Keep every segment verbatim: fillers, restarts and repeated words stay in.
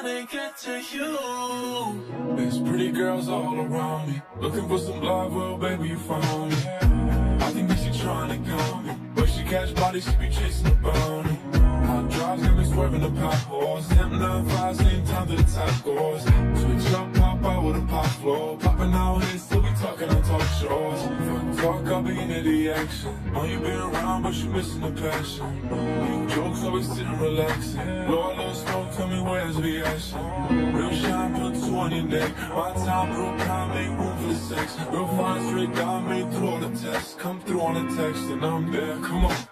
trying to get to you. There's pretty girls all around me, looking for some love, well baby you found me. I think that she trying to count me, but she catch bodies, she be chasing the bounty. Hot drives got me swerving the potholes, ten nine five, same time to the top goes. Switch up, pop out with a pop flow, popping out here, still be talking on talk shows. Fuck talk, I'll be into the action. Know you been around, but you missing the passion. You jokes always sitting relaxing. Blow a little smoke, tell me where's the action. Real shine, put two on your neck. My time, real kind, make room for the sex. Real fine, straight down, made through all the tests. Come through on the text, and I'm there. Come on.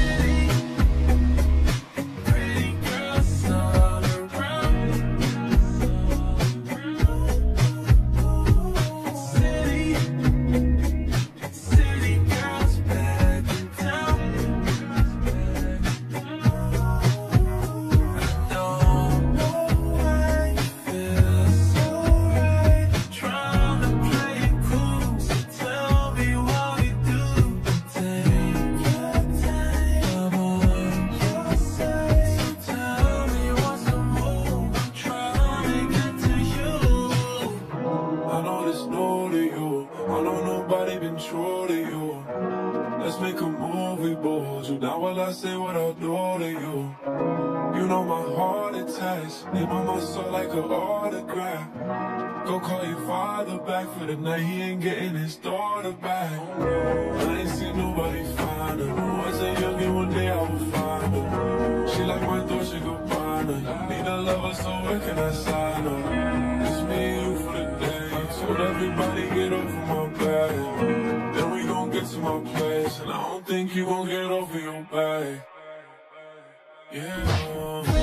Let's make a movie, boys. You down while I say what I'll do to you. You know my heart attacks, name on my soul like an autograph. Go call your father back for the night, he ain't getting his daughter back. I ain't seen nobody find her. Was a youngin', one day I will find her. She like my door, she go find her. Need a lover, so where can I sign her? It's me and you for the day. Told everybody get off of my back. Then we gon' get to my place, and I don't think you gon' get over your back. Yeah.